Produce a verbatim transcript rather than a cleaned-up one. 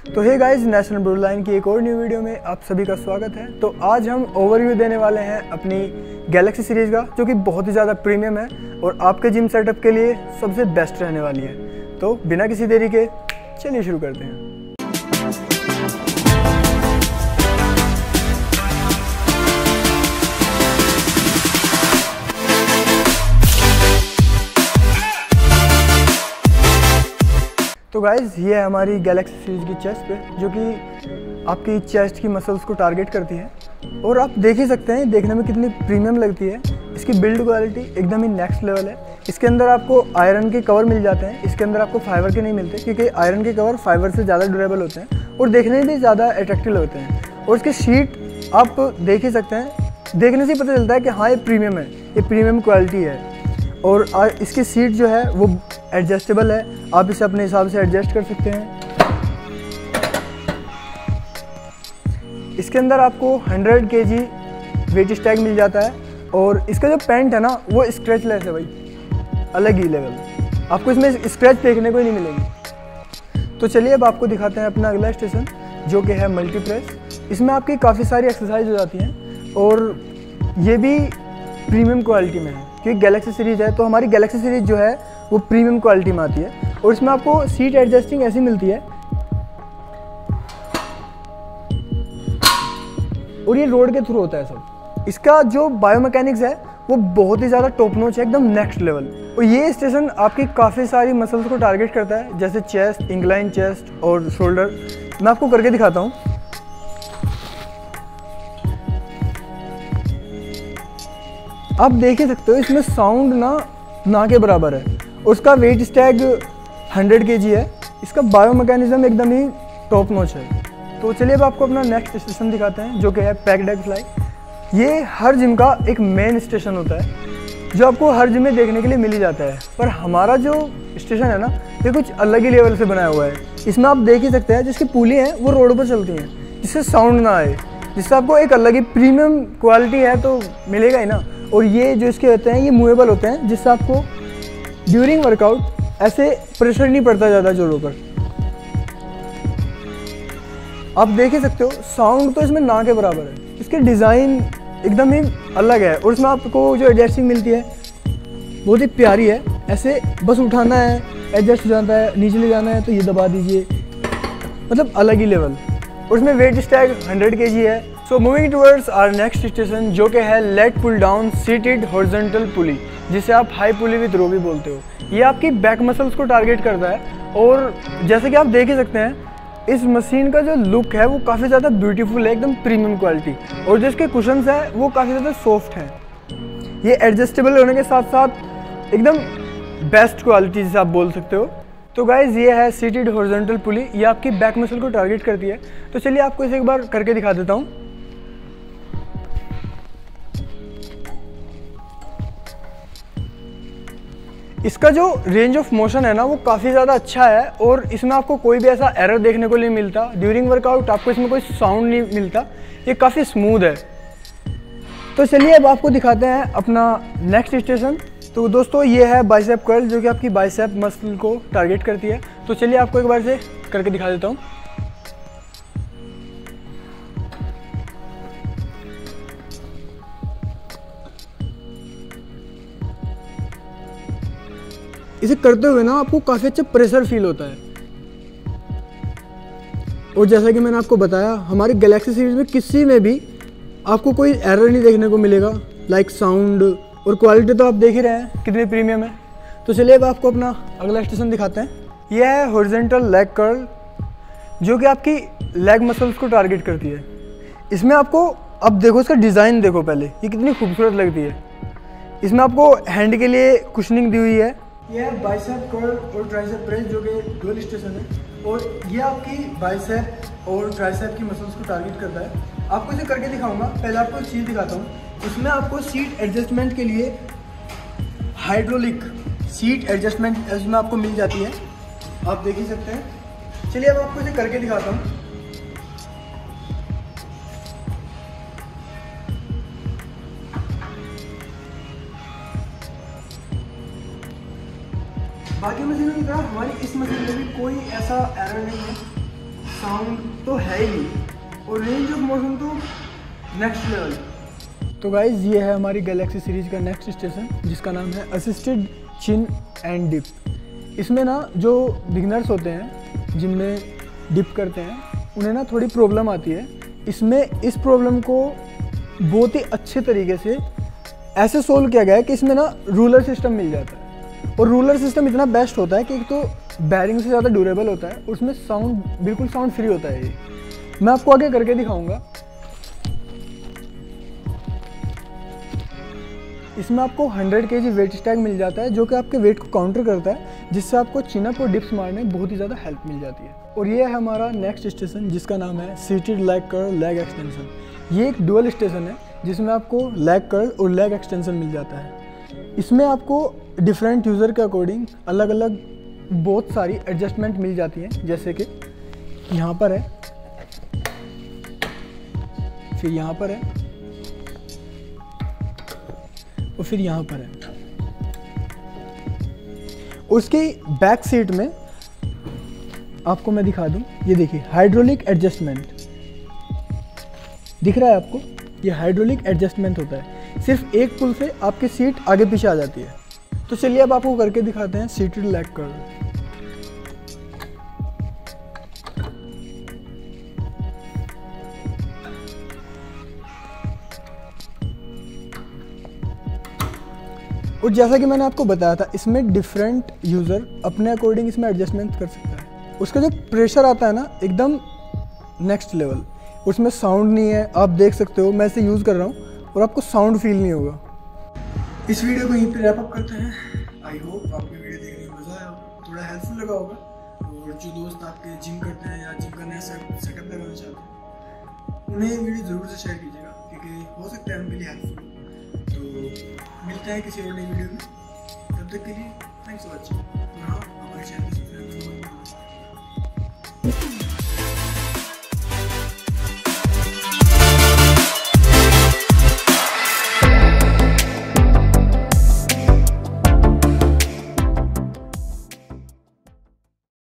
तो hey guys, national blue line की एक और न्यू वीडियो में आप सभी का स्वागत है। तो आज हम ओवरव्यू देने वाले हैं अपनी गैलेक्सी सीरीज़ का, जो कि बहुत ही ज़्यादा प्रीमियम है और आपके जिम सेटअप के लिए सबसे बेस्ट रहने वाली है। तो बिना किसी देरी के चलिए शुरू करते हैं। तो गाइज़, ये है हमारी गैलेक्सी सीरीज़ की चेस्ट पे, जो कि आपकी चेस्ट की मसल्स को टारगेट करती है। और आप देख ही सकते हैं देखने में कितनी प्रीमियम लगती है। इसकी बिल्ड क्वालिटी एकदम ही नेक्स्ट लेवल है। इसके अंदर आपको आयरन के कवर मिल जाते हैं, इसके अंदर आपको फाइबर के नहीं मिलते, क्योंकि आयरन के कवर फाइबर से ज़्यादा ड्यूरेबल होते हैं और देखने में भी ज़्यादा अट्रैक्टिव होते हैं। और इसकी शीट आप देख ही सकते हैं, देखने से ही पता चलता है कि हाँ ये प्रीमियम है, ये प्रीमियम क्वालिटी है। और इसकी सीट जो है वो एडजस्टेबल है, आप इसे अपने हिसाब से एडजस्ट कर सकते हैं। इसके अंदर आपको हंड्रेड के जी वेट स्टैग मिल जाता है और इसका जो पैंट है ना वो स्क्रैचलेस है भाई, अलग ही लेवल। आपको इसमें स्क्रैच देखने को ही नहीं मिलेगी। तो चलिए अब आपको दिखाते हैं अपना अगला स्टेशन, जो कि है मल्टी प्रेस। इसमें आपकी काफ़ी सारी एक्सरसाइज हो जाती हैं और ये भी प्रीमियम क्वालिटी में है, क्योंकि गैलेक्सी सीरीज़ है। तो हमारी गैलेक्सी सीरीज़ जो है वो प्रीमियम क्वालिटी में आती है और इसमें आपको सीट एडजस्टिंग ऐसी मिलती है और ये रोड के थ्रू होता है सब। इसका जो बायोमैकेनिक्स है वो बहुत ही ज़्यादा टॉप नॉच है, एकदम नेक्स्ट लेवल। और ये स्टेशन आपकी काफ़ी सारी मसल्स को टारगेट करता है, जैसे चेस्ट, इंक्लाइन चेस्ट और शोल्डर। मैं आपको करके दिखाता हूँ। आप देख ही सकते हो इसमें साउंड ना ना के बराबर है। उसका wait Stag hundred K G है। इसका बायो मैकेनिज्म एकदम ही टॉप नॉच है। तो चलिए अब आपको अपना नेक्स्ट स्टेशन दिखाते हैं, जो कि है पैक्ड एग फ्लाई। ये हर जिम का एक मेन स्टेशन होता है, जो आपको हर जिम में देखने के लिए मिल ही जाता है। पर हमारा जो स्टेशन है ना, ये कुछ अलग ही लेवल से बनाया हुआ है। इसमें आप देख ही सकते हैं जिसकी पुली हैं वो रोड पर चलती हैं, जिससे साउंड ना आए, जिससे आपको एक अलग ही प्रीमियम क्वालिटी है तो मिलेगा ही ना। और ये जो इसके होते हैं ये मूवेबल होते हैं, जिससे आपको ड्यूरिंग वर्कआउट ऐसे प्रेशर नहीं पड़ता ज़्यादा जोरों पर। आप देख ही सकते हो साउंड तो इसमें ना के बराबर है। इसके डिज़ाइन एकदम ही अलग है और इसमें आपको जो एडजस्टिंग मिलती है बहुत ही प्यारी है। ऐसे बस उठाना है, एडजस्ट हो जाता है, नीचे ले जाना है तो ये दबा दीजिए, मतलब अलग ही लेवल। और इसमें wait Stag hundred K G है। So moving towards our next station, जो कि है lat pull down seated horizontal pulley, जिसे आप हाई पुली विद रो भी बोलते हो। ये आपकी बैक मसल्स को टारगेट करता है और जैसे कि आप देख ही सकते हैं इस मशीन का जो लुक है वो काफ़ी ज़्यादा ब्यूटीफुल है, एकदम प्रीमियम क्वालिटी। और जो इसके कुशन्स हैं वो काफ़ी ज़्यादा सॉफ्ट हैं। ये एडजस्टेबल होने के साथ साथ एकदम बेस्ट क्वालिटी जिसे आप बोल सकते हो। तो गाइज़, ये है सीटेड हॉरिजॉन्टल पुली, ये आपकी बैक मसल को टारगेट करती है। तो चलिए आपको इसे एक बार करके दिखा देता हूँ। इसका जो रेंज ऑफ मोशन है ना वो काफ़ी ज़्यादा अच्छा है और इसमें आपको कोई भी ऐसा एरर देखने को नहीं मिलता। ड्यूरिंग वर्कआउट आपको इसमें कोई साउंड नहीं मिलता, ये काफ़ी स्मूथ है। तो चलिए अब आपको दिखाते हैं अपना नेक्स्ट स्टेशन। तो दोस्तों, ये है बाइसेप कर्ल, जो कि आपकी बाइसेप मसल को टारगेट करती है। तो चलिए आपको एक बार से करके दिखा देता हूँ। इसे करते हुए ना आपको काफ़ी अच्छा प्रेशर फील होता है। और जैसा कि मैंने आपको बताया, हमारी गैलेक्सी सीरीज में किसी में भी आपको कोई एरर नहीं देखने को मिलेगा, लाइक साउंड। और क्वालिटी तो आप देख ही रहे हैं कितनी प्रीमियम है। तो चलिए अब आपको अपना अगला स्टेशन दिखाते हैं। यह है हॉरिजॉन्टल लेग कर्ल, जो कि आपकी लेग मसल्स को टारगेट करती है। इसमें आपको अब देखो इसका डिज़ाइन देखो पहले, ये कितनी खूबसूरत लगती है। इसमें आपको हैंड के लिए कुशनिंग दी हुई है। यह है बाइसेप कर्ल और ट्राइसेप प्रेस, जो कि डुअल स्टेशन है और ये आपकी बाइसेप और ट्राइसेप की मसल्स को टारगेट करता है। आपको इसे करके दिखाऊंगा। पहले आपको एक चीज़ दिखाता हूँ। इसमें आपको सीट एडजस्टमेंट के लिए हाइड्रोलिक सीट एडजस्टमेंट इसमें आपको मिल जाती है, आप देख ही सकते हैं। चलिए अब आपको इसे करके दिखाता हूँ। बाकी मशीनों की तरह हमारी इस मशीन में भी कोई ऐसा एरर नहीं है। साउंड तो है ही और रेंज ऑफ मोशन तो नेक्स्ट लेवल। तो गाइज ये है हमारी गैलेक्सी सीरीज का नेक्स्ट स्टेशन जिसका नाम है असिस्टेड चिन एंड डिप। इसमें ना जो बिगनर्स होते हैं जिनमें डिप करते हैं उन्हें ना थोड़ी प्रॉब्लम आती है। इसमें इस प्रॉब्लम को बहुत ही अच्छे तरीके से ऐसे सोल्व किया गया है कि इसमें ना रूलर सिस्टम मिल जाता है और रूलर सिस्टम इतना बेस्ट होता है कि एक तो बैरिंग से ज़्यादा ड्यूरेबल होता है, उसमें साउंड बिल्कुल साउंड फ्री होता है। ये मैं आपको आगे करके दिखाऊंगा। इसमें आपको हंड्रेड केजी वेट स्टैग मिल जाता है जो कि आपके वेट को काउंटर करता है, जिससे आपको चिन अप और डिप्स मारने में बहुत ही ज़्यादा हेल्प मिल जाती है। और ये है हमारा नेक्स्ट स्टेशन जिसका नाम है seated leg curl leg extension. ये एक डुअल स्टेशन है जिसमें आपको लेग कर्ल और लेग एक्सटेंशन मिल जाता है। इसमें आपको डिफरेंट यूज़र के अकॉर्डिंग अलग अलग बहुत सारी एडजस्टमेंट मिल जाती हैं, जैसे कि यहाँ पर है, फिर यहाँ पर है और फिर यहाँ पर है। उसके बैक सीट में आपको मैं दिखा दूं, ये देखिए हाइड्रोलिक एडजस्टमेंट दिख रहा है आपको। ये हाइड्रोलिक एडजस्टमेंट होता है, सिर्फ एक पुल से आपकी सीट आगे पीछे आ जाती है। तो चलिए अब आपको करके दिखाते हैं सीटेड लेग कर्ल। और जैसा कि मैंने आपको बताया था, इसमें डिफरेंट यूज़र अपने अकॉर्डिंग इसमें एडजस्टमेंट कर सकता है। उसका जो प्रेशर आता है ना एकदम नेक्स्ट लेवल, उसमें साउंड नहीं है, आप देख सकते हो। मैं इसे यूज़ कर रहा हूँ और आपको साउंड फील नहीं होगा। इस वीडियो को यहीं पे रैप अप करते हैं। आई होप आपको वीडियो देखने में मज़ा आया होगा, थोड़ा हेल्पफुल लगा होगा। और जो दोस्त आपके जिम करते हैं या जिम का नया सेटअप लगाना चाहते हैं उन्हें वीडियो ज़रूर से शेयर कीजिएगा, क्योंकि हो सकता है उनके लिए हेल्पफुल। तो मिलते हैं किसी और नई वीडियो में, तब तक के लिए थैंक्स फॉर वॉचिंग। हाँ, हमारे चैनल को सब्सक्राइब जरूर करें।